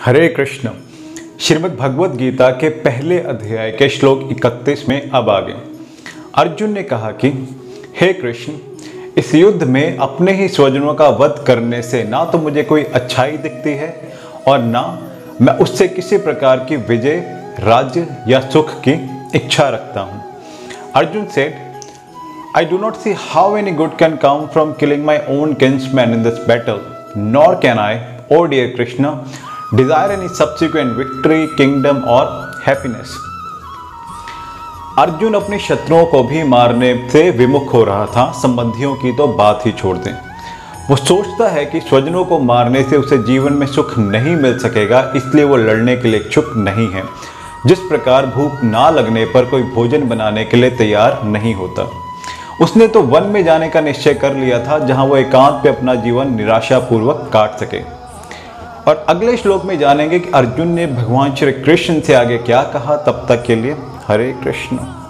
हरे कृष्ण। श्रीमद् भगवद गीता के पहले अध्याय के श्लोक 31 में अब आगे अर्जुन ने कहा कि हे कृष्ण, इस युद्ध में अपने ही स्वजनों का वध करने से ना तो मुझे कोई अच्छाई दिखती है और ना मैं उससे किसी प्रकार की विजय, राज्य या सुख की इच्छा रखता हूँ। Arjun said, I do not see how any good can come from killing my own kinsmen in this battle, nor can I, O dear Krishna, desire any subsequent victory, kingdom or happiness. Arjun अपने शत्रुओं को भी मारने से विमुख हो रहा था, संबंधियों की तो बात ही छोड़ दें। वो सोचता है कि स्वजनों को मारने से उसे जीवन में सुख नहीं मिल सकेगा, इसलिए वो लड़ने के लिए इच्छुक नहीं है। जिस प्रकार भूख ना लगने पर कोई भोजन बनाने के लिए तैयार नहीं होता। उसने तो वन में जाने का निश्चय कर लिया था, जहां वो एकांत पे अपना जीवन निराशापूर्वक काट सके। और अगले श्लोक में जानेंगे कि अर्जुन ने भगवान श्री कृष्ण से आगे क्या कहा। तब तक के लिए हरे कृष्ण।